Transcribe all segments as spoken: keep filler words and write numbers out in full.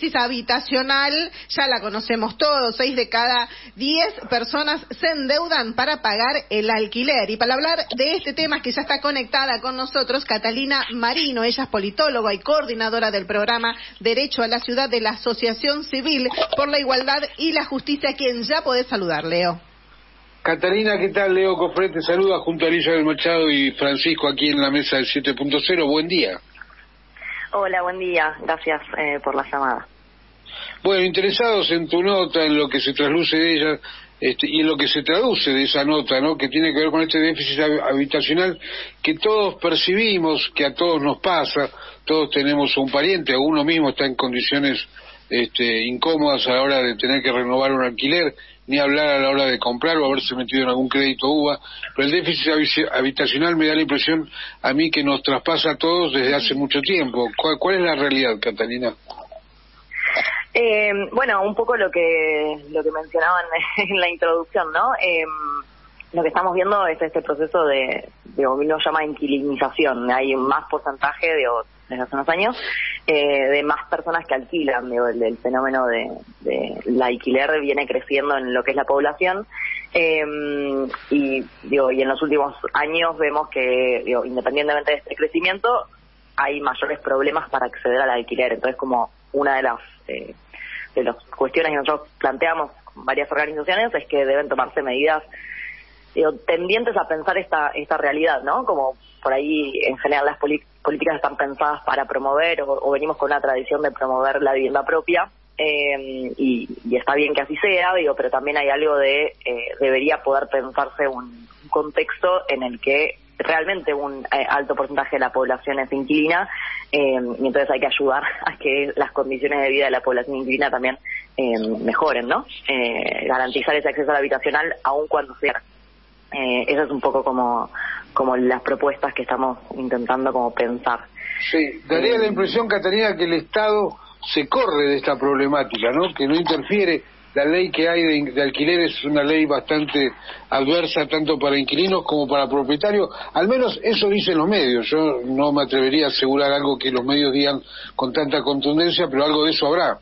crisis habitacional ya la conocemos todos, seis de cada diez personas se endeudan para pagar el alquiler. Y para hablar de este tema es que ya está conectada con nosotros Catalina Marino, ella es politóloga y coordinadora del programa Derecho a la Ciudad de la Asociación Civil por la Igualdad y la Justicia, a quien ya podés saludar, Leo. Catalina, ¿qué tal? Leo Cofré te saluda junto a Elizabeth Machado y Francisco aquí en la mesa del siete punto cero. Buen día. Hola, buen día. Gracias eh, por la llamada. Bueno, interesados en tu nota, en lo que se trasluce de ella este, y en lo que se traduce de esa nota, ¿no? Que tiene que ver con este déficit habitacional que todos percibimos, que a todos nos pasa, todos tenemos un pariente, o uno mismo está en condiciones este, incómodas a la hora de tener que renovar un alquiler, ni hablar a la hora de comprar o haberse metido en algún crédito U B A, pero el déficit habitacional me da la impresión a mí que nos traspasa a todos desde hace mucho tiempo. ¿Cuál, cuál es la realidad, Catalina? Eh, bueno, un poco lo que lo que mencionaban en la introducción, ¿no? Eh, lo que estamos viendo es este proceso de, de lo que uno llama inquilinización. Hay más porcentaje, digo, desde hace unos años, eh, de más personas que alquilan. Digo, el, el fenómeno de, de la alquiler viene creciendo en lo que es la población. Eh, y digo, y en los últimos años vemos que, digo, independientemente de este crecimiento, hay mayores problemas para acceder al alquiler. Entonces, como una de las eh, de las cuestiones que nosotros planteamos con varias organizaciones es que deben tomarse medidas digo, tendientes a pensar esta esta realidad, ¿no? Como por ahí en general las políticas están pensadas para promover o, o venimos con una tradición de promover la vivienda propia eh, y, y está bien que así sea, digo, pero también hay algo de eh, debería poder pensarse un, un contexto en el que realmente un eh, alto porcentaje de la población es inquilina eh, y entonces hay que ayudar a que las condiciones de vida de la población inquilina también eh, mejoren, ¿no? Eh, garantizar ese acceso al habitacional aun cuando sea. Eh, eso es un poco como como las propuestas que estamos intentando como pensar. Sí, daría eh, la impresión, Catalina, que el Estado se corre de esta problemática, ¿no? Que no interfiere. La ley que hay de, de alquiler es una ley bastante adversa tanto para inquilinos como para propietarios, al menos eso dicen los medios. Yo no me atrevería a asegurar algo que los medios digan con tanta contundencia, pero algo de eso habrá.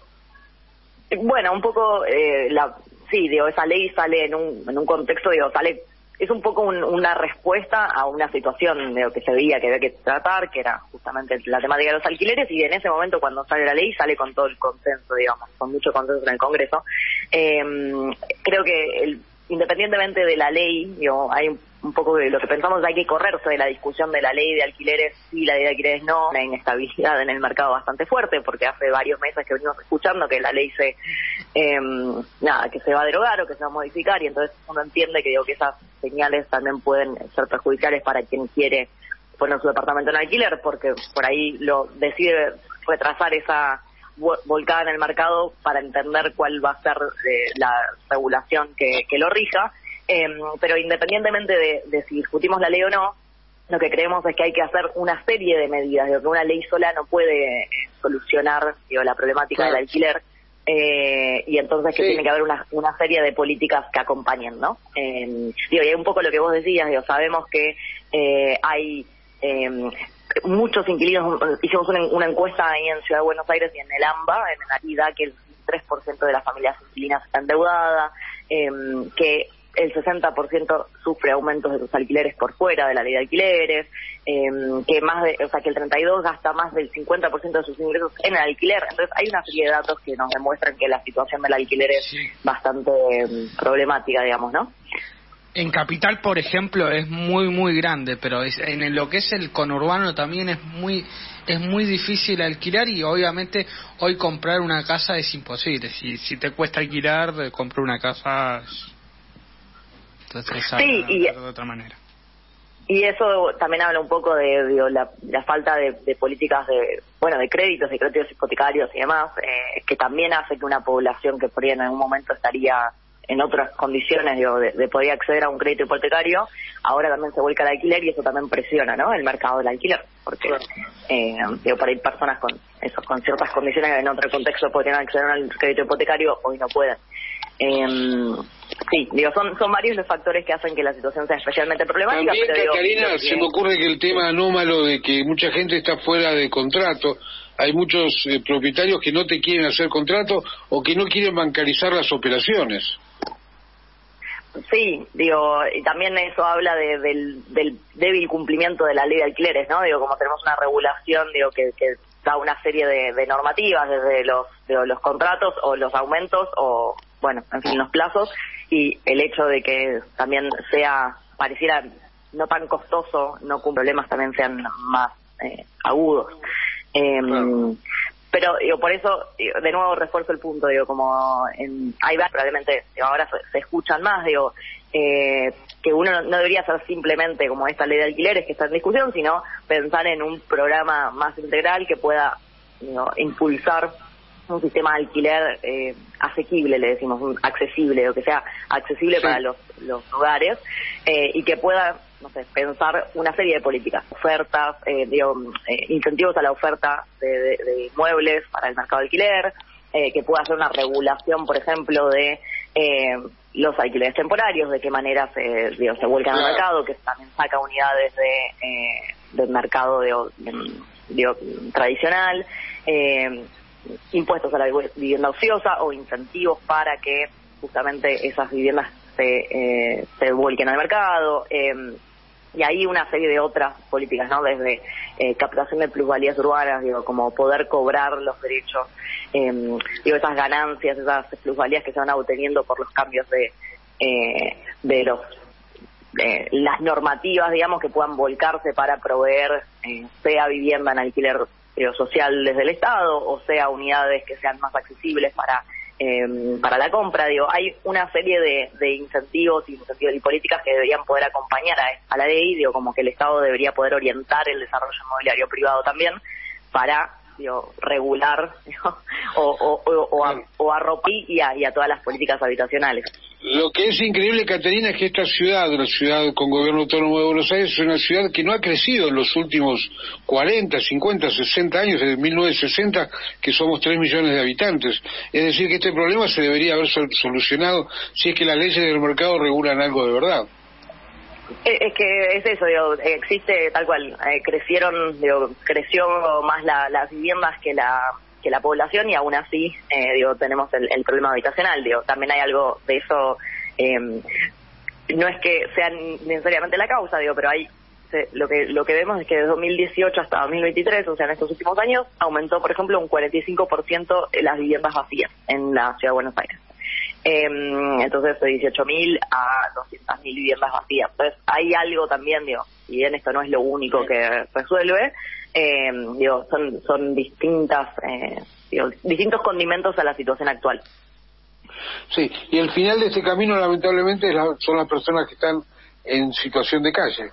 Bueno, un poco, eh, la, sí, digo, esa ley sale en un, en un contexto, digo, sale, es un poco un, una respuesta a una situación digo, que se veía que había que tratar, que era justamente la temática de los alquileres, y en ese momento cuando sale la ley sale con todo el consenso, digamos, con mucho consenso en el Congreso. Eh, creo que el, independientemente de la ley, digo, hay un, un poco de lo que pensamos, hay que correrse de la discusión de la ley de alquileres sí, la ley de alquileres no, una inestabilidad en el mercado bastante fuerte, porque hace varios meses que venimos escuchando que la ley se, eh, nada, que se va a derogar o que se va a modificar, y entonces uno entiende que digo que esas señales también pueden ser perjudiciales para quien quiere poner su departamento en alquiler, porque por ahí lo decide retrasar esa volcada en el mercado para entender cuál va a ser eh, la regulación que, que lo rija, eh, pero independientemente de, de si discutimos la ley o no, lo que creemos es que hay que hacer una serie de medidas, digo, que una ley sola no puede eh, solucionar digo, la problemática claro. del alquiler, eh, y entonces que sí. tiene que haber una, una serie de políticas que acompañen, ¿no? Eh, digo, y hay un poco lo que vos decías, digo, sabemos que eh, hay eh, muchos inquilinos, hicimos una, una encuesta ahí en Ciudad de Buenos Aires y en el AMBA, en la realidad que el tres por ciento de las familias inquilinas está endeudada, eh, que el sesenta por ciento sufre aumentos de sus alquileres por fuera de la ley de alquileres, eh, que más de, o sea, que el treinta y dos por ciento gasta más del cincuenta por ciento de sus ingresos en el alquiler. Entonces hay una serie de datos que nos demuestran que la situación del alquiler es sí. bastante eh, problemática, digamos, ¿no? En Capital, por ejemplo, es muy, muy grande, pero es, en lo que es el conurbano también es muy es muy difícil alquilar, y obviamente hoy comprar una casa es imposible. Si si te cuesta alquilar, comprar una casa... Entonces, sí, y, de otra manera. Y eso también habla un poco de digo, la, la falta de, de políticas de bueno de créditos, de créditos hipotecarios y demás, eh, que también hace que una población que por ahí en algún momento estaría en otras condiciones digo, de, de poder acceder a un crédito hipotecario, ahora también se vuelca al alquiler, y eso también presiona, ¿no?, el mercado del alquiler, porque eh, digo, para ir personas con esos con ciertas condiciones que en otro contexto podrían acceder al crédito hipotecario, hoy no pueden. Eh, sí, digo, son son varios los factores que hacen que la situación sea especialmente problemática. También, pero Catalina, digo, se me ocurre que el tema anómalo de que mucha gente está fuera de contrato, hay muchos eh, propietarios que no te quieren hacer contrato o que no quieren bancarizar las operaciones. Sí, digo, y también eso habla de, del, del débil cumplimiento de la ley de alquileres, ¿no? Digo, como tenemos una regulación, digo, que, que da una serie de, de normativas desde los, de los contratos o los aumentos o, bueno, en fin, los plazos, y el hecho de que también sea, pareciera no tan costoso, no con problemas también sean más eh, agudos. Eh, claro. Pero digo, por eso, digo, de nuevo refuerzo el punto, digo, como en, hay probablemente digo, ahora se, se escuchan más, digo, eh, que uno no, no debería ser simplemente como esta ley de alquileres que está en discusión, sino pensar en un programa más integral que pueda digo, impulsar un sistema de alquiler eh, asequible, le decimos, un accesible, o que sea accesible sí. para los, los hogares, eh, y que pueda, no sé, pensar una serie de políticas, ofertas, eh, digo, eh, incentivos a la oferta de, de, de inmuebles para el mercado de alquiler, eh, que pueda hacer una regulación, por ejemplo, de eh, los alquileres temporarios, de qué manera se, digo, se vuelcan al mercado, que también saca unidades de eh, del mercado de, de, digo, tradicional, eh, impuestos a la vivienda ociosa o incentivos para que justamente esas viviendas se, eh, se vuelquen al mercado, eh, y hay una serie de otras políticas, ¿no? Desde eh, captación de plusvalías urbanas, digo, como poder cobrar los derechos, eh, digo, esas ganancias, esas plusvalías que se van obteniendo por los cambios de eh, de los eh, las normativas, digamos, que puedan volcarse para proveer, eh, sea vivienda en alquiler digo, social desde el Estado, o sea unidades que sean más accesibles para eh, para la compra. Digo, hay una serie de, de incentivos y incentivos y políticas que deberían poder acompañar a, a la ley, digo, como que el Estado debería poder orientar el desarrollo inmobiliario privado también para digo, regular digo, o, o, o, o, a, o arropar y a, y a todas las políticas habitacionales. Lo que es increíble, Catalina, es que esta ciudad, una ciudad con gobierno autónomo de Buenos Aires, es una ciudad que no ha crecido en los últimos cuarenta, cincuenta, sesenta años, desde mil novecientos sesenta, que somos tres millones de habitantes. Es decir, que este problema se debería haber solucionado si es que las leyes del mercado regulan algo de verdad. Es que es eso, digo, existe tal cual, eh, crecieron, digo, creció más la, las viviendas que la que la población y aún así, eh, digo, tenemos el, el problema habitacional, digo, también hay algo de eso, eh, no es que sea necesariamente la causa, digo, pero hay, se, lo que lo que vemos es que desde dos mil dieciocho hasta dos mil veintitrés, o sea, en estos últimos años, aumentó, por ejemplo, un cuarenta y cinco por ciento las viviendas vacías en la ciudad de Buenos Aires. Eh, entonces de dieciocho mil a doscientas mil viviendas vacías. Entonces hay algo también, digo, si bien esto no es lo único que resuelve, eh, digo, son son distintas eh, digo, distintos condimentos a la situación actual. Sí, y el final de este camino lamentablemente es la, son las personas que están en situación de calle.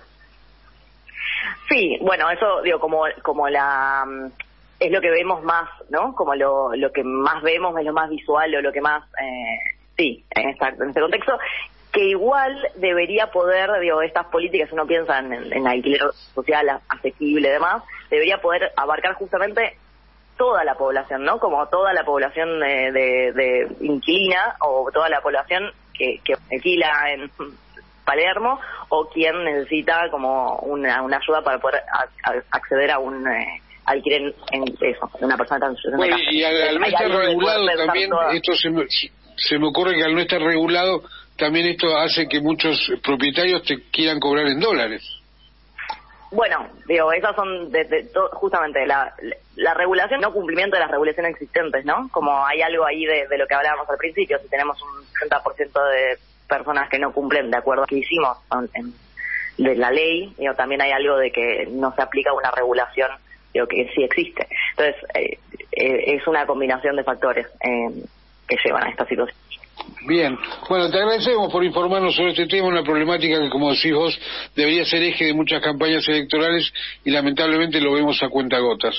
Sí, bueno, eso digo como como la es lo que vemos más, ¿no? Como lo lo que más vemos, es lo más visual o lo que más eh, sí, en, esta, en este contexto, que igual debería poder, digo, estas políticas, uno piensa en, en alquiler social asequible y demás, debería poder abarcar justamente toda la población, ¿no? Como toda la población de, de, de inquilina o toda la población que, que alquila en Palermo o quien necesita como una, una ayuda para poder a, a acceder a un... Eh, alquiler en eso, de una persona tan situación de casa. Y al, al no estar regulado también, toda... esto se me, se me ocurre que al no estar regulado, también esto hace que muchos propietarios te quieran cobrar en dólares. Bueno, digo, esas son de, de, to, justamente la, la regulación, no cumplimiento de las regulaciones existentes, ¿no? Como hay algo ahí de, de lo que hablábamos al principio, si tenemos un treinta por ciento de personas que no cumplen de acuerdo a lo que hicimos en, de la ley, digo, también hay algo de que no se aplica una regulación digo, que sí existe. Entonces, eh, eh, es una combinación de factores eh, que llevan a esta situación. Bien, bueno, te agradecemos por informarnos sobre este tema, una problemática que, como decís vos, debería ser eje de muchas campañas electorales y lamentablemente lo vemos a cuentagotas.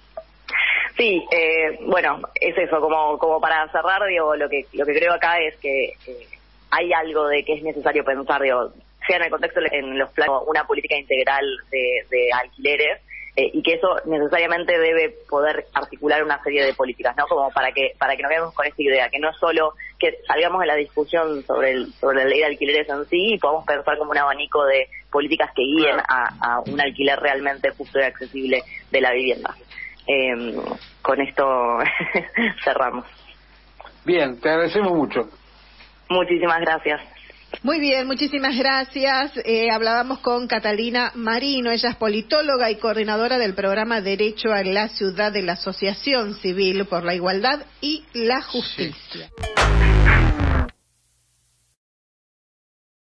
Sí, eh, bueno, es eso, como como para cerrar, digo, lo que lo que creo acá es que eh, hay algo de que es necesario pensar, digo, sea en el contexto, en los planos, una política integral de, de alquileres, Eh, y que eso necesariamente debe poder articular una serie de políticas, ¿no? Como para que para que nos quedemos con esta idea, que no es solo que salgamos de la discusión sobre el sobre la ley de alquileres en sí y podamos pensar como un abanico de políticas que guíen a, a un alquiler realmente justo y accesible de la vivienda. eh, con esto cerramos. Bien, te agradecemos mucho. Muchísimas gracias. Muy bien, muchísimas gracias. Eh, hablábamos con Catalina Marino, ella es politóloga y coordinadora del programa Derecho a la Ciudad de la Asociación Civil por la Igualdad y la Justicia. Sí.